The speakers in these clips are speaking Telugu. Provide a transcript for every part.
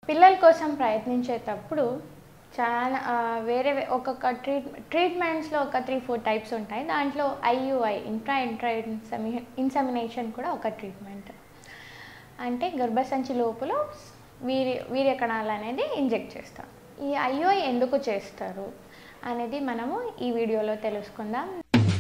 పిల్లల కోసం ప్రయత్నించేటప్పుడు చాలా వేరే ఒక్కొక్క ట్రీట్మెంట్స్లో ఒక 3-4 టైప్స్ ఉంటాయి. దాంట్లో IUI ఇంట్రా ఇన్సెమినేషన్ కూడా ఒక ట్రీట్మెంట్. అంటే గర్భసంచి లోపల వీర్య కణాలు అనేది ఇంజెక్ట్ చేస్తాం. ఈ IUI ఎందుకు చేస్తారు అనేది మనము ఈ వీడియోలో తెలుసుకుందాం.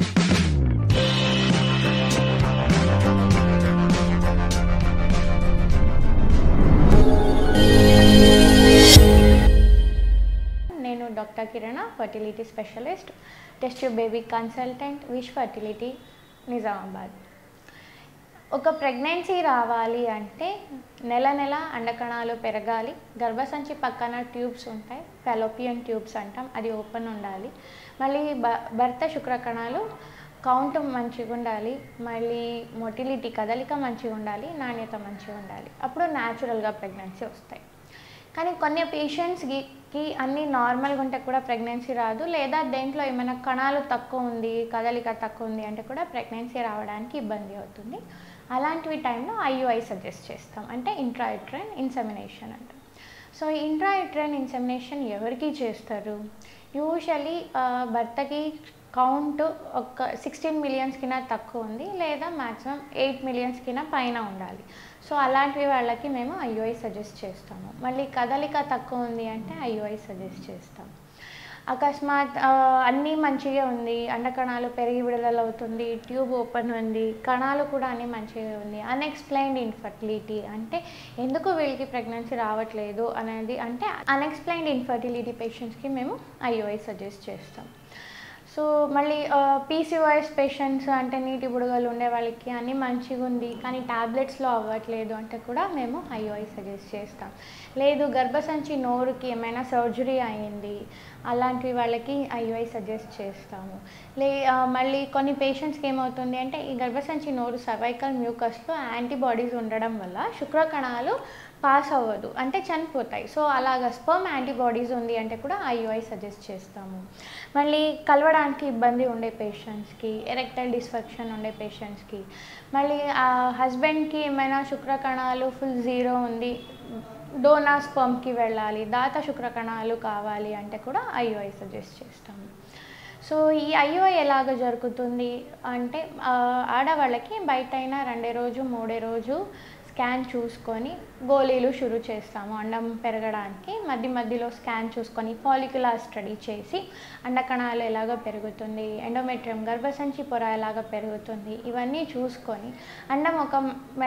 నేను doctor Kirana, fertility specialist, test tube baby consultant, Wish fertility, Nizamabad. ఒక ప్రెగ్నెన్సీ రావాలి అంటే నెల నెల అండకణాలు పెరగాలి, గర్భసంచి పక్కన ట్యూబ్స్ ఉంటాయి, ఫెలోపియన్ ట్యూబ్స్ అంటాం, అది ఓపెన్ ఉండాలి. మళ్ళీ భర్త శుక్రకణాలు కౌంట్ మంచిగా ఉండాలి, మళ్ళీ మొటిలిటీ కదలిక మంచిగా ఉండాలి, నాణ్యత మంచిగా ఉండాలి. అప్పుడు న్యాచురల్గా ప్రెగ్నెన్సీ వస్తాయి. కానీ కొన్ని పేషెంట్స్కి అన్నీ నార్మల్గా ఉంటే కూడా ప్రెగ్నెన్సీ రాదు, లేదా దేంట్లో ఏమైనా కణాలు తక్కువ ఉంది, కదలిక తక్కువ ఉంది అంటే కూడా ప్రెగ్నెన్సీ రావడానికి ఇబ్బంది అవుతుంది. అలాంటివి టైంలో IUI సజెస్ట్ చేస్తాం, అంటే ఇంట్రాయూట్రైన్ ఇన్సెమినేషన్ అంటాం. సో ఇంట్రాయూట్రైన్ ఇన్సెమినేషన్ ఎవరికి చేస్తారు? యూజువలీ భర్తకి కౌంట్ ఒక 16 మిలియన్స్ కింద తక్కువ ఉంది, లేదా మ్యాక్సిమం 8 మిలియన్స్ కింద పైన ఉండాలి. సో అలాంటివి వాళ్ళకి మేము IUI సజెస్ట్ చేస్తాము. మళ్ళీ కదలిక తక్కువ ఉంది అంటే IUI సజెస్ట్ చేస్తాం. అకస్మాత్ అన్నీ మంచిగా ఉంది, అండకణాలు పెరిగి విడుదల అవుతుంది, ట్యూబ్ ఓపెన్ ఉంది, కణాలు కూడా అన్నీ మంచిగా ఉంది, అన్ఎక్స్ప్లెయిన్డ్ ఇన్ఫర్టిలిటీ అంటే ఎందుకు వీళ్ళకి ప్రెగ్నెన్సీ రావట్లేదు అనేది, అంటే అన్ఎక్స్ప్లెయిన్డ్ ఇన్ఫర్టిలిటీ పేషెంట్స్కి మేము IUI సజెస్ట్ చేస్తాం. సో మళ్ళీ PCOS పేషెంట్స్ అంటే నీటి బుడగలు ఉండే వాళ్ళకి అన్నీ మంచిగా ఉంది కానీ ట్యాబ్లెట్స్లో అవ్వట్లేదు అంటే కూడా మేము IUI సజెస్ట్ చేస్తాం. లేదు గర్భసంచి నోరుకి ఏమైనా సర్జరీ అయ్యింది అలాంటి వాళ్ళకి IUI సజెస్ట్ చేస్తాము. మళ్ళీ కొన్ని పేషెంట్స్కి ఏమవుతుంది అంటే ఈ గర్భసంచి నోరు సర్వైకల్ మ్యూకస్లో యాంటీబాడీస్ ఉండడం వల్ల శుక్రకణాలు పాస్ అవ్వదు, అంటే చనిపోతాయి. సో అలాగ స్పర్మ్ యాంటీబాడీస్ ఉంది అంటే కూడా IUI సజెస్ట్ చేస్తాము. మళ్ళీ కలవడానికి ఇబ్బంది ఉండే పేషెంట్స్కి, ఎరెక్టైల్ డిస్ఫంక్షన్ ఉండే పేషెంట్స్కి, మళ్ళీ హస్బెండ్కి ఏమైనా శుక్రకణాలు ఫుల్ జీరో ఉంది, డోనార్ స్పర్మ్కి వెళ్ళాలి, దాత శుక్రకణాలు కావాలి అంటే కూడా IUI సజెస్ట్ చేస్తాము. సో ఈ IUI ఎలాగ జరుగుతుంది అంటే ఆడవాళ్ళకి బయట అయినా 2వ రోజు 3వ రోజు స్కాన్ చూసుకొని గోళీలు షురు చేస్తాము అండం పెరగడానికి. మధ్యలో స్కాన్ చూసుకొని ఫాలిక్యులర్ స్టడీ చేసి అండకణాలు ఎలాగ పెరుగుతుంది, ఎండోమెట్రియం గర్భసంచి పొర ఎలాగ పెరుగుతుంది, ఇవన్నీ చూసుకొని అండం ఒక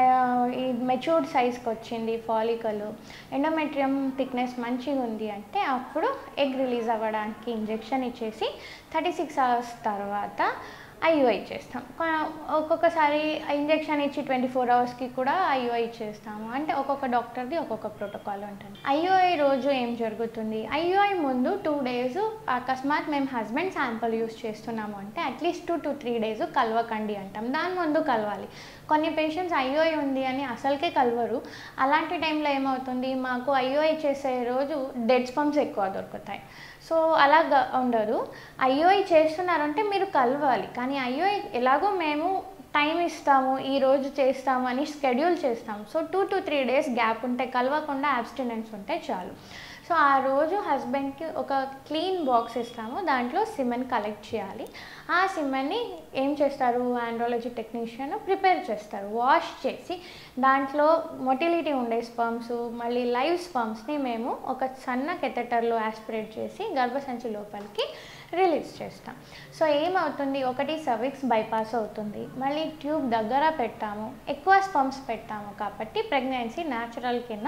మెచ్యూర్డ్ సైజ్కి వచ్చింది, ఫాలికల్ ఎండోమెట్రియం థిక్నెస్ మంచిగా ఉంది అంటే అప్పుడు ఎగ్ రిలీజ్ అవ్వడానికి ఇంజెక్షన్ ఇచ్చేసి 36 అవర్స్ తర్వాత IUI చేస్తాం. ఒక్కొక్కసారి ఇంజెక్షన్ ఇచ్చి 24 అవర్స్కి కూడా IUI చేస్తాము. అంటే ఒక్కొక్క డాక్టర్ది ఒక్కొక్క ప్రోటోకాల్ ఉంటుంది. IUI రోజు ఏం జరుగుతుంది? IUI ముందు 2 డేస్ అకస్మాత్ మేము హస్బెండ్ శాంపుల్ యూస్ చేస్తున్నాము అంటే అట్లీస్ట్ 2 to 3 డేస్ కలవకండి అంటాం. దాని ముందు కలవాలి. కొన్ని పేషెంట్స్ IUI ఉంది అని అసలుకే కలవరు. అలాంటి టైంలో ఏమవుతుంది, మాకు IUI చేసే రోజు డెడ్ స్పర్మ్స్ ఎక్కువ దొరుకుతాయి. సో అలాగా ఉండదు. IUI చేస్తున్నారంటే మీరు కలవాలి, కానీ IUI ఎలాగో మేము టైం ఇస్తాము, ఈరోజు చేస్తాము అని షెడ్యూల్ చేస్తాము. సో 2 to 3 డేస్ గ్యాప్ ఉంటే, కలవకుండా అబ్స్టినెన్స్ ఉంటే చాలు. సో ఆ రోజు హస్బెండ్కి ఒక క్లీన్ బాక్స్ ఇస్తాము, దాంట్లో సిమెన్ కలెక్ట్ చేయాలి. ఆ సిమెన్ని ఏం చేస్తారు, ఆండ్రాలజీ టెక్నీషియన్ ప్రిపేర్ చేస్తారు, వాష్ చేసి దాంట్లో మొటిలిటీ ఉండే స్పర్మ్స్ మళ్ళీ లైవ్ స్పర్మ్స్ని మేము ఒక సన్న కెథెటర్లో ఆస్పిరేట్ చేసి గర్భసంచి లోపలికి రిలీజ్ చేస్తాం. సో ఏమవుతుంది, ఒకటి సర్విక్స్ బైపాస్ అవుతుంది, మళ్ళీ ట్యూబ్ దగ్గర పెట్టాము, ఎక్కువ స్పర్మ్స్ పెట్టాము కాబట్టి ప్రెగ్నెన్సీ న్యాచురల్ కింద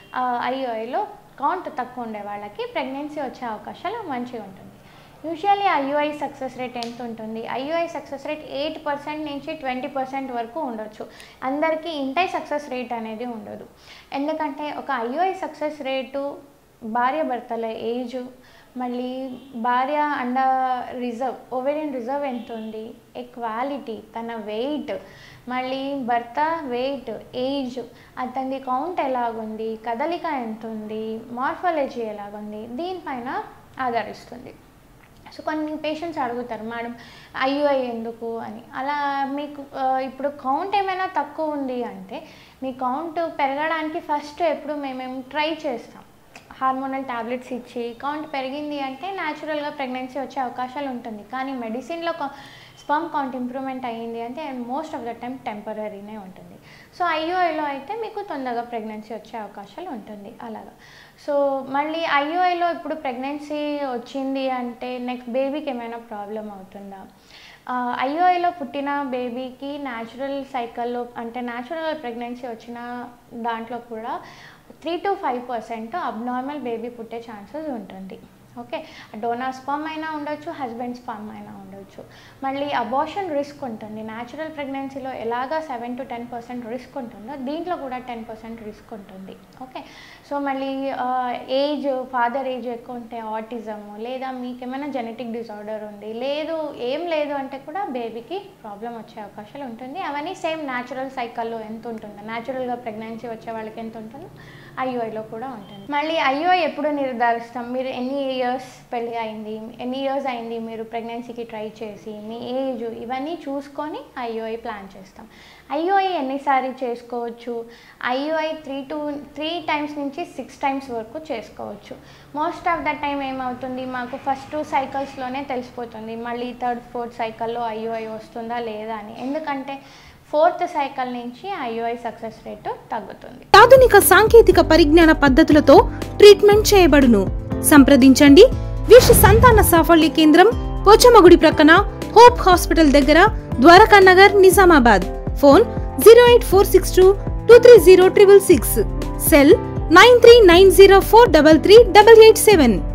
IUIలో కౌంట్ తక్కువ ఉండే వాళ్ళకి ప్రెగ్నెన్సీ వచ్చే అవకాశాలు మంచిగా ఉంటుంది. యూజువల్లీ IUI సక్సెస్ రేట్ ఎంత ఉంటుంది? IUI సక్సెస్ రేట్ 8% నుంచి 20% వరకు ఉండొచ్చు. అందరికీ ఇంతే సక్సెస్ రేట్ అనేది ఉండదు. ఎందుకంటే ఒక IUI సక్సెస్ రేటు భార్య భర్తల ఏజ్, మళ్ళీ భార్య అండ రిజర్వ్ ఓవేరియన్ రిజర్వ్ ఎంత ఉంది, క్వాలిటీ, తన వెయిట్, మళ్ళీ భర్త వెయిట్, ఏజ్, అతని కౌంట్ ఎలాగుంది, కదలిక ఎంత ఉంది, మార్ఫాలజీ ఎలాగుంది, దీనిపైన ఆధారిస్తుంది. సో కొన్ని పేషెంట్స్ అడుగుతారు, మేడం IUI ఎందుకు అని. అలా మీకు ఇప్పుడు కౌంట్ ఏమైనా తక్కువ ఉంది అంటే మీ కౌంట్ పెరగడానికి ఫస్ట్ ఎప్పుడు మేము ట్రై చేస్తాం, హార్మోనల్ టాబ్లెట్స్ ఇచ్చి కౌంట్ పెరిగింది అంటే న్యాచురల్గా ప్రెగ్నెన్సీ వచ్చే అవకాశాలు ఉంటుంది. కానీ మెడిసిన్లో స్పర్మ్ కౌంట్ ఇంప్రూవ్మెంట్ అయ్యింది అంటే మోస్ట్ ఆఫ్ ద టైం టెంపరీనే ఉంటుంది. సో IUIలో అయితే మీకు తొందరగా ప్రెగ్నెన్సీ వచ్చే అవకాశాలు ఉంటుంది అలాగా. సో మళ్ళీ IUIలో ఇప్పుడు ప్రెగ్నెన్సీ వచ్చింది అంటే నెక్స్ట్ బేబీకి ఏమైనా ప్రాబ్లం అవుతుందా? IUIలో పుట్టిన బేబీకి న్యాచురల్ సైకిల్లో అంటే న్యాచురల్ ప్రెగ్నెన్సీ వచ్చిన దాంట్లో కూడా 3 to 5% అబ్నార్మల్ బేబీ పుట్టే ఛాన్సెస్ ఉంటుంది. ఓకే, డోనార్ స్పర్మ్ అయినా ఉండొచ్చు, హస్బెండ్ స్పర్మ్ అయినా ఉండొచ్చు. మళ్ళీ అబార్షన్ రిస్క్ ఉంటుంది. న్యాచురల్ ప్రెగ్నెన్సీలో ఎలాగా 7 to 10% రిస్క్ ఉంటుందో దీంట్లో కూడా 10% రిస్క్ ఉంటుంది. ఓకే, సో మళ్ళీ ఏజ్, ఫాదర్ ఏజ్ ఎక్కువ ఉంటే ఆటిజము, లేదా మీకు ఏమైనా జెనెటిక్ డిజార్డర్ ఉంది, ఏం లేదు అంటే కూడా బేబీకి ప్రాబ్లం వచ్చే అవకాశాలు ఉంటుంది. అవన్నీ సేమ్ న్యాచురల్ సైకిల్లో ఎంత ఉంటుందో, న్యాచురల్గా ప్రెగ్నెన్సీ వచ్చే వాళ్ళకి ఎంత ఉంటుందో IUIలో కూడా ఉంటుంది. మళ్ళీ IUI ఎప్పుడు నిర్ధారిస్తాం? మీరు ఎన్ని ఇయర్స్ పెళ్ళి అయింది, ఎన్ని ఇయర్స్ అయింది మీరు ప్రెగ్నెన్సీకి ట్రై చేసి, మీ ఏజ్, ఇవన్నీ చూసుకొని IUI ప్లాన్ చేస్తాం. IUI ఎన్నిసార్లు చేసుకోవచ్చు? IUI 3 times నుంచి 6 times వరకు చేసుకోవచ్చు. మోస్ట్ ఆఫ్ ద టైం ఏమవుతుంది, మాకు ఫస్ట్ 2 cyclesలోనే తెలిసిపోతుంది, మళ్ళీ 3rd, 4th cycleలో IUI వస్తుందా లేదా అని. ఎందుకంటే 4th cycle నుంచి IUI సక్సెస్ రేటు తగ్గుతుంది. ఆధునిక సాంకేతిక పరిజ్ఞాన పద్ధతులతో ట్రీట్మెంట్ చేయబడును. సంప్రదించండి విష్ సంతాన సాఫల్య కేంద్రం, పోచమ్మగుడి ప్రక్కన, హోప్ హాస్పిటల్ దగ్గర, ద్వారకా నగర్, నిజామాబాద్. ఫోన్ 08462230666. సెల్ 9390433887.